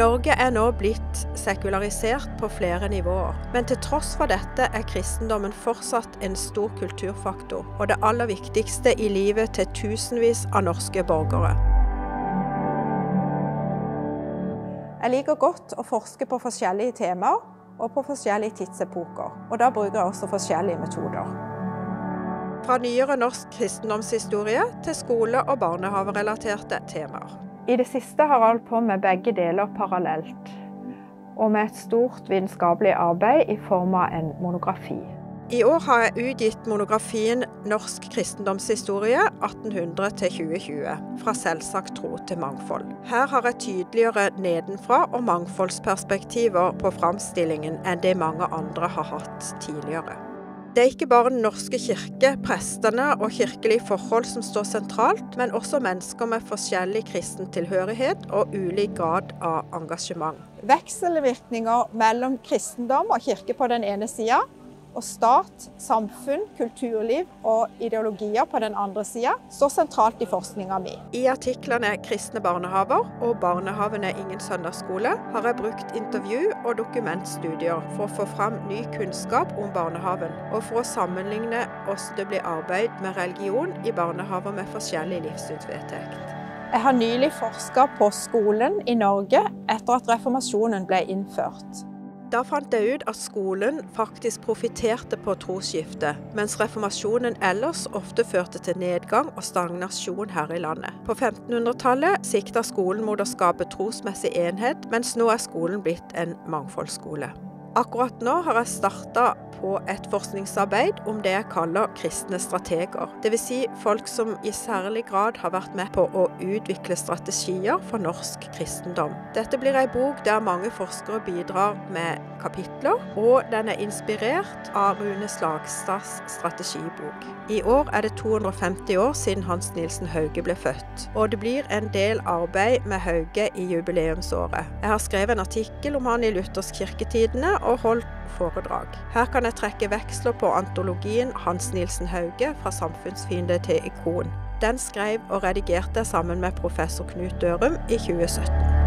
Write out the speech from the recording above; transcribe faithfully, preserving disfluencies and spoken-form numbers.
Norge er nå blitt sekularisert på flere nivåer, men til tross for dette er kristendommen fortsatt en stor kulturfaktor, og det aller viktigste i livet til tusenvis av norske borgere. Jeg liker godt å forske på forskjellige temaer og på forskjellige tidsepoker, og da bruker jeg også forskjellige metoder. Fra nyere norsk kristendomshistorie til skole- og barnehaverelaterte temaer. I det siste har jeg holdt på med begge deler parallelt, og med et stort vitenskapelig arbeid i form av en monografi. I år har jeg utgitt monografien Norsk kristendomshistorie atten hundre til tjue tjue, fra selvsagt tro til mangfold. Her har jeg tydeligere nedenfra og mangfoldsperspektiver på framstillingen enn det mange andre har hatt tidligere. Det er ikke bare den norske kirke, prestene og kirkelige forhold som står sentralt, men også mennesker med forskjellig kristen tilhørighet og ulik grad av engasjement. Vekselvirkninger mellom kristendom og kirke på den ene siden, og stat, samfunn, kulturliv og ideologier på den andre siden står sentralt i forskningen min. I artiklene Kristne barnehaver og Barnehaven er ingen søndagsskole har jeg brukt intervju og dokumentstudier for å få fram ny kunnskap om barnehaven, og for å sammenligne hvordan det blir arbeid med religion i barnehaver med forskjellig livssynsvedtekt. Jeg har nylig forsket på skolen i Norge etter at reformasjonen ble innført. Da fant jeg ut at skolen faktisk profiterte på trosskiftet, mens reformasjonen ellers ofte førte til nedgang og stagnasjon her i landet. På femtenhundretallet siktet skolen mot å skape trosmessig enhet, mens nå er skolen blitt en mangfoldsskole. Akkurat nå har jeg startet på et forskningsarbeid om det jeg kaller kristne strateger. Det vil si folk som i særlig grad har vært med på å utvikle strategier for norsk kristendom. Dette blir en bok der mange forskere bidrar med kapitler, og den er inspirert av Rune Slagstads strategibok. I år er det to hundre og femti år siden Hans Nielsen Hauge ble født, og det blir en del arbeid med Hauge i jubileumsåret. Jeg har skrevet en artikkel om han i Luthers kirketidene og holdt foredrag. Her kan jeg trekke veksler på antologien Hans Nielsen Hauge fra samfunnsfiende til ikon. Den skrev og redigerte sammen med professor Knut Dørum i tjue sytten.